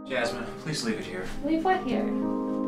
Jasmine, please leave it here. Leave what here?